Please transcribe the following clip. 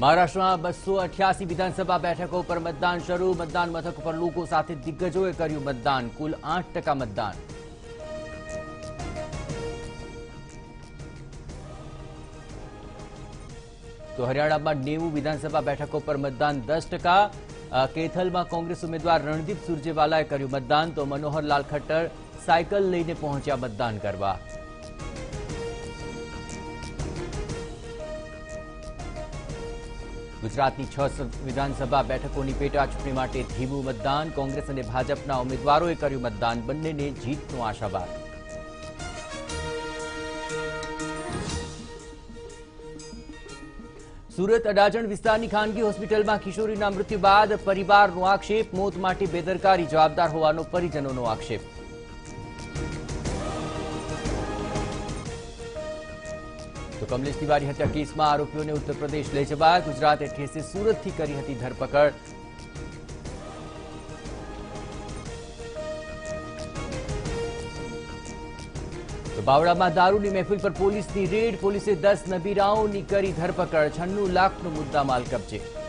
મહારાષ્ટ્રમાં 288 વિધાનસભા બેઠકો પર મતદાન શરૂ. મતદાન મથક પર લોકો સાથે દિગ્ગજોએ કર્યું મતદાન. કુલ 8% મતદાન. તો હરિયાણામાં 90 વિધાનસભા બેઠકો પર મતદાન 10%. કેથલમાં કોંગ્રેસ ઉમેદવાર રણદીપ સુરજેવાલાએ કર્યું મતદાન. તો મનોહરલાલ ખટ્ટર સાયકલ લઈને પહોંચ્યા મતદાન કરવા. ગુજરાતની 6 વિધાનસભા બેઠકોની પેટા ચૂંટણી માટે ધીમું મતદાન. કોંગ્રેસ અને ભાજપના ઉમેદવારોએ કર્યું મતદાન. બંનેને જીતનો આશાવાદ. સુરત અડાજણ વિસ્તારની ખાનગી હોસ્પિટલમાં કિશોરીના મૃત્યુ બાદ પરિવારનો આક્ષેપ. મોત માટે બેદરકારી જવાબદાર હોવાનો પરિજનોનો આક્ષેપ. તો કમલેશ તિવારી હત્યા કેસમાં આરોપીઓને ઉત્તર પ્રદેશ લઈ જવાયા. ગુજરાત એટીએસે સુરતથી કરી હતી ધરપકડ. તો બાવળામાં દારૂની મહેફિલ પર પોલીસની રેડ. પોલીસે 10 નબીરાઓની કરી ધરપકડ. 96 લાખનો મુદ્દામાલ કબજે.